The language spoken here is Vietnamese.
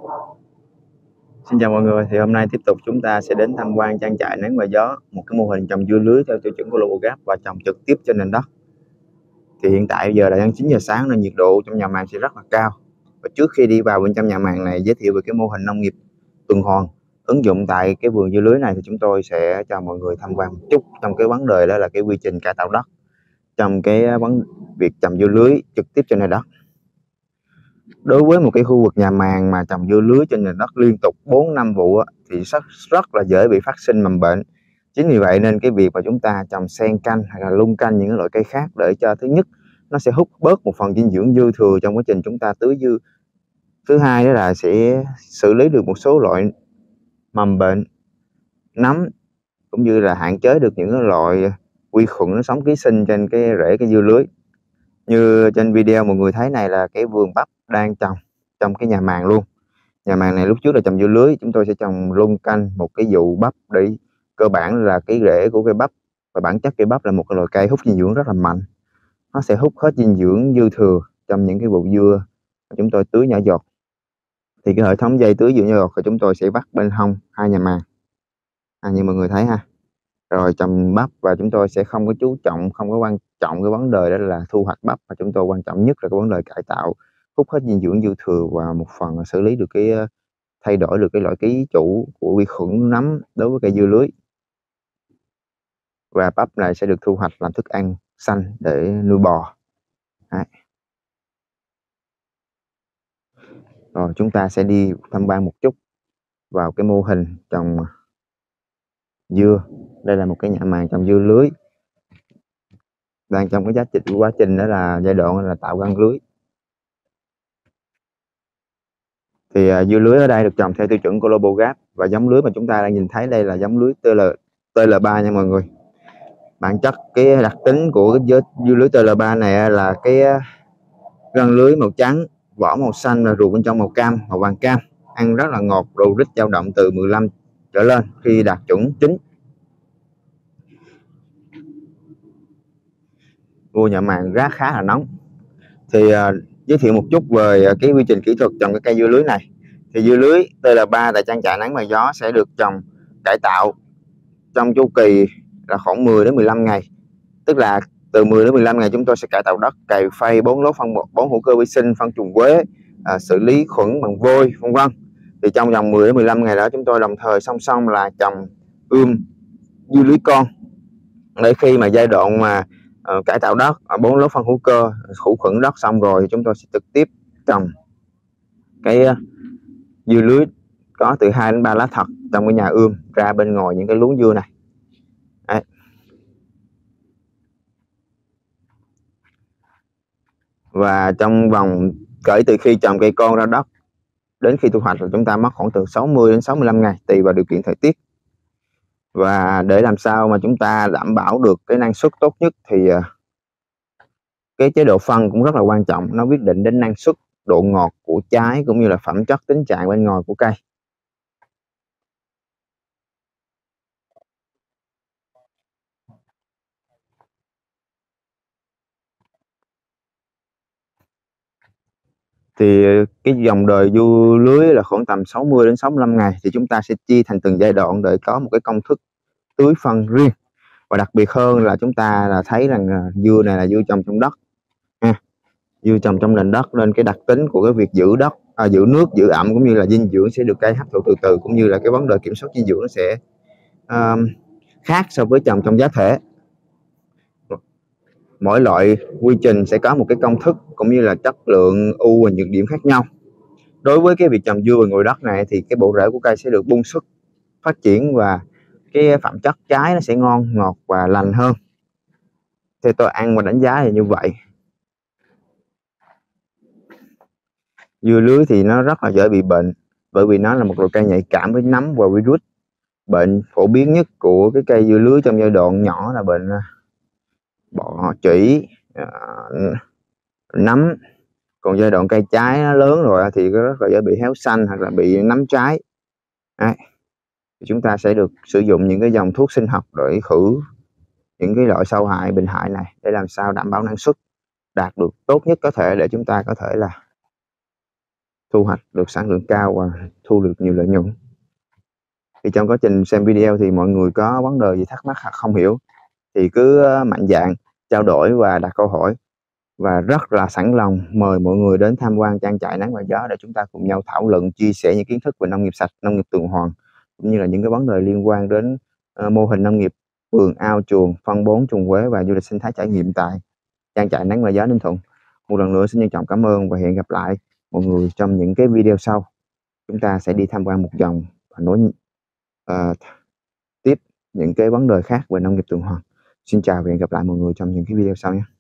Xin chào mọi người, thì hôm nay tiếp tục chúng ta sẽ đến tham quan trang trại nắng và gió, một cái mô hình trồng dưa lưới theo tiêu chuẩn của Global và trồng trực tiếp trên nền đất. Thì hiện tại giờ là 9 giờ sáng nên nhiệt độ trong nhà màng sẽ rất là cao. Và trước khi đi vào bên trong nhà màng này giới thiệu về cái mô hình nông nghiệp tuần hoàn ứng dụng tại cái vườn dưa lưới này, thì chúng tôi sẽ cho mọi người tham quan một chút trong cái vấn đề đó là cái quy trình cải tạo đất trong cái việc trồng dưa lưới trực tiếp trên nền đất. Đối với một cái khu vực nhà màng mà trồng dưa lưới trên nền đất liên tục 4-5 vụ thì rất là dễ bị phát sinh mầm bệnh. Chính vì vậy nên cái việc mà chúng ta trồng xen canh hay là luân canh những loại cây khác để cho thứ nhất nó sẽ hút bớt một phần dinh dưỡng dư thừa trong quá trình chúng ta tưới dưa. Thứ hai đó là sẽ xử lý được một số loại mầm bệnh, nấm, cũng như là hạn chế được những loại vi khuẩn nó sống ký sinh trên cái rễ cái dưa lưới. Như trên video mọi người thấy này là cái vườn bắp đang trồng trong cái nhà màng luôn. Nhà màng này lúc trước là trồng dưa lưới, chúng tôi sẽ trồng luân canh một cái vụ bắp để cơ bản là cái rễ của cây bắp và bản chất cây bắp là một cái loại cây hút dinh dưỡng rất là mạnh. Nó sẽ hút hết dinh dưỡng dư thừa trong những cái vụ dưa chúng tôi tưới nhỏ giọt. Thì cái hệ thống dây tưới dưa nhỏ giọt của chúng tôi sẽ bắt bên hông hai nhà màng, như mọi người thấy ha. Rồi trồng bắp và chúng tôi sẽ không có chú trọng, không có quan trọng cái vấn đề đó là thu hoạch bắp, và chúng tôi quan trọng nhất là cái vấn đề cải tạo, hút hết dinh dưỡng dư thừa và một phần là xử lý được cái thay đổi được cái loại ký chủ của vi khuẩn nấm đối với cây dưa lưới. Và bắp này sẽ được thu hoạch làm thức ăn xanh để nuôi bò. Đấy. Rồi chúng ta sẽ đi tham quan một chút vào cái mô hình trồng dưa. Đây là một cái nhà màng trồng dưa lưới đang trong cái quá trình đó là giai đoạn là tạo găng lưới. Thì dưa lưới ở đây được trồng theo tiêu chuẩn của Global và giống lưới mà chúng ta đang nhìn thấy đây là giống lưới TL3 nha mọi người. Bản chất cái đặc tính của cái dưa lưới TL3 này là cái găng lưới màu trắng, vỏ màu xanh và ruột bên trong màu cam, màu vàng cam, ăn rất là ngọt, độ rít dao động từ 15 trở lên khi đạt chuẩn chín. Vô nhà màng rác khá là nóng. Thì giới thiệu một chút về cái quy trình kỹ thuật trồng cái cây dưa lưới này. Thì dưa lưới TL3 tại trang trại nắng và gió sẽ được trồng cải tạo trong chu kỳ là khoảng 10 đến 15 ngày. Tức là từ 10 đến 15 ngày chúng tôi sẽ cải tạo đất, cày phay, bón lót phân bón hữu cơ vi sinh, phân trùng quế, xử lý khuẩn bằng vôi, vân vân. Thì trong vòng 10 đến 15 ngày đó chúng tôi đồng thời song song là trồng dưa lưới con, để khi mà giai đoạn mà cải tạo đất, bón lót phân hữu cơ, khử khuẩn đất xong rồi thì chúng tôi sẽ trực tiếp trồng cái dưa lưới có từ 2 đến 3 lá thật trong cái nhà ra bên ngoài những cái luống dưa này. Đấy. Và trong vòng kể từ khi trồng cây con ra đất đến khi thu hoạch là chúng ta mất khoảng từ 60 đến 65 ngày tùy vào điều kiện thời tiết. Và để làm sao mà chúng ta đảm bảo được cái năng suất tốt nhất thì cái chế độ phân cũng rất là quan trọng, nó quyết định đến năng suất, độ ngọt của trái cũng như là phẩm chất, tính trạng bên ngoài của cây. Thì cái dòng đời dưa lưới là khoảng tầm 60 đến 65 ngày thì chúng ta sẽ chia thành từng giai đoạn để có một cái công thức tưới phân riêng. Và đặc biệt hơn là chúng ta là thấy rằng dưa này là dưa trồng trong đất ha. Dưa trồng trong nền đất nên cái đặc tính của cái việc giữ đất, giữ nước, giữ ẩm cũng như là dinh dưỡng sẽ được cây hấp thụ từ từ, cũng như là cái vấn đề kiểm soát dinh dưỡng nó sẽ khác so với trồng trong giá thể. Mỗi loại quy trình sẽ có một cái công thức cũng như là chất lượng, ưu và nhược điểm khác nhau. Đối với cái việc trồng dưa ngoài đất này thì cái bộ rễ của cây sẽ được bung xuất, phát triển và cái phẩm chất trái nó sẽ ngon, ngọt và lành hơn. Theo tôi ăn và đánh giá thì như vậy. Dưa lưới thì nó rất là dễ bị bệnh, bởi vì nó là một loại cây nhạy cảm với nấm và virus. Bệnh phổ biến nhất của cái cây dưa lưới trong giai đoạn nhỏ là bệnh bọ trĩ, nấm. Còn giai đoạn cây trái nó lớn rồi thì rất là dễ bị héo xanh hoặc là bị nấm trái. Đấy. Chúng ta sẽ được sử dụng những cái dòng thuốc sinh học để khử những cái loại sâu hại, bệnh hại này để làm sao đảm bảo năng suất đạt được tốt nhất có thể để chúng ta có thể là thu hoạch được sản lượng cao và thu được nhiều lợi nhuận. Thì trong quá trình xem video thì mọi người có vấn đề gì thắc mắc hoặc không hiểu thì cứ mạnh dạn trao đổi và đặt câu hỏi, và rất là sẵn lòng mời mọi người đến tham quan trang trại Nắng và Gió để chúng ta cùng nhau thảo luận, chia sẻ những kiến thức về nông nghiệp sạch, nông nghiệp tuần hoàn, cũng như là những cái vấn đề liên quan đến mô hình nông nghiệp, vườn ao chuồng, phân bón trồng quế và du lịch sinh thái trải nghiệm tại trang trại Nắng và Gió Ninh Thuận. Một lần nữa xin trân trọng cảm ơn và hẹn gặp lại mọi người trong những cái video sau. Chúng ta sẽ đi tham quan một vòng và nói tiếp những cái vấn đề khác về nông nghiệp tuần hoàn. Xin chào và hẹn gặp lại mọi người trong những cái video sau nhé.